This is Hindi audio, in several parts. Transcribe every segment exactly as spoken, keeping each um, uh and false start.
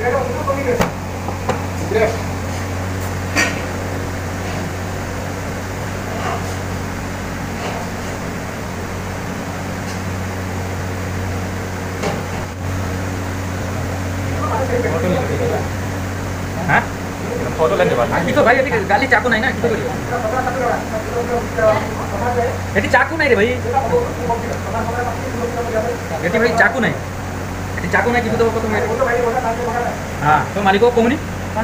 फोटो लेने वाला कि तो भाई ये गाली चाकू नहीं ना कि तो ये चाकू नहीं रे भाई ये भाई चाकू नहीं ये चाकू नहीं कि तो को तुम हां तो मालिक को कोमनी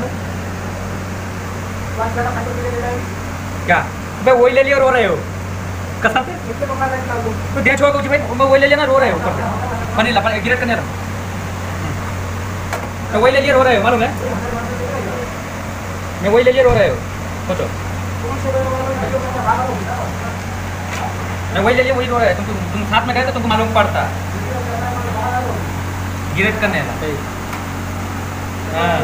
क्या बे वही ले लिया रो रहे हो कसम से तो दे छोड़ कुछ भाई मैं वही ले लेना रो रहे हो ऊपर से पानी ला पानी गिरट करने रहा तो वही ले लिया रो रहे हो मालूम है मैं वही ले लिया रो रहे हो सोचो मैं वही ले लिया वही रो रहे हो तुम तुम साथ में गए तो तुमको मालूम पड़ता गिरेट करने का हाँ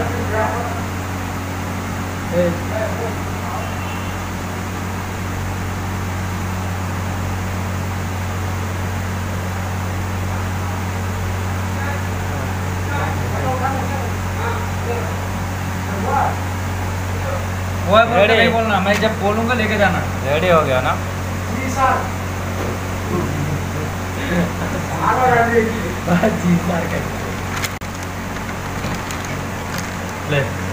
वो नहीं बोलना मैं जब बोलूंगा लेके जाना रेडी हो गया ना जी सर जी सर ले